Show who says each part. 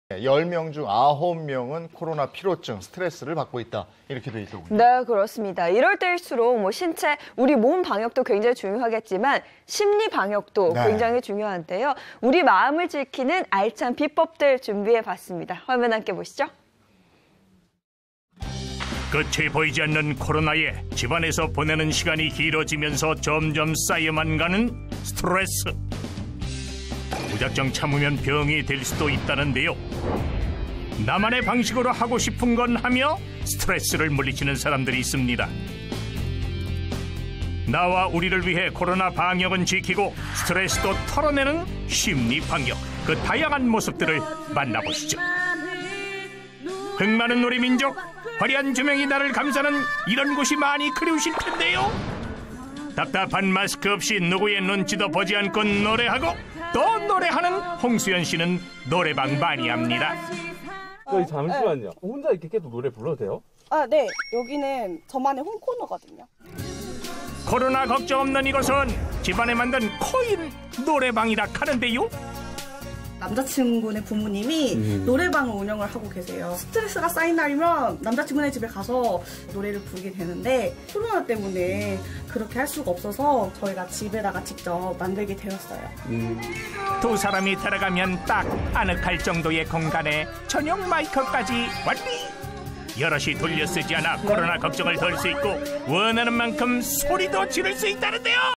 Speaker 1: 10명 중 9명은 코로나 피로증, 스트레스를 받고 있다. 이렇게 돼 있더군요.
Speaker 2: 네, 그렇습니다. 이럴 때일수록 신체, 우리 몸 방역도 굉장히 중요하겠지만 심리 방역도 굉장히 중요한데요. 우리 마음을 지키는 알찬 비법들 준비해봤습니다. 화면 함께 보시죠.
Speaker 3: 끝이 보이지 않는 코로나에 집안에서 보내는 시간이 길어지면서 점점 쌓여만 가는 스트레스. 무작정 참으면 병이 될 수도 있다는데요. 나만의 방식으로 하고 싶은 건 하며 스트레스를 물리치는 사람들이 있습니다. 나와 우리를 위해 코로나 방역은 지키고 스트레스도 털어내는 심리 방역, 그 다양한 모습들을 만나보시죠. 흥많은 우리 민족, 화려한 조명이 나를 감싸는 이런 곳이 많이 그리우실 텐데요. 답답한 마스크 없이 누구의 눈치도 보지 않고 노래하고 또 노래하는 홍수연 씨는 노래방 많이 합니다.
Speaker 4: 저희 잠시만요. 혼자 이렇게 계속 노래 불러도 돼요?
Speaker 5: 아, 네. 여기는 저만의 홈코너거든요.
Speaker 3: 코로나 걱정 없는 이곳은 집안에 만든 코인 노래방이라 하는데요.
Speaker 5: 남자친구네 부모님이 노래방을 운영을 하고 계세요. 스트레스가 쌓인 날이면 남자친구네 집에 가서 노래를 부르게 되는데 코로나 때문에 그렇게 할 수가 없어서 저희가 집에다가 직접 만들게 되었어요.
Speaker 3: 두 사람이 들어가면 딱 아늑할 정도의 공간에 전용 마이크까지 완비! 여럿이 돌려 쓰지 않아 코로나 걱정을 덜 수 있고 원하는 만큼 소리도 지를 수 있다는데요.